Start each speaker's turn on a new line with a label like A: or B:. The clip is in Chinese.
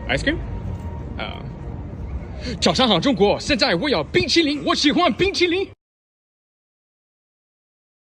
A: ice cream？早上好，中国！现在我要冰淇淋，我喜欢冰淇淋。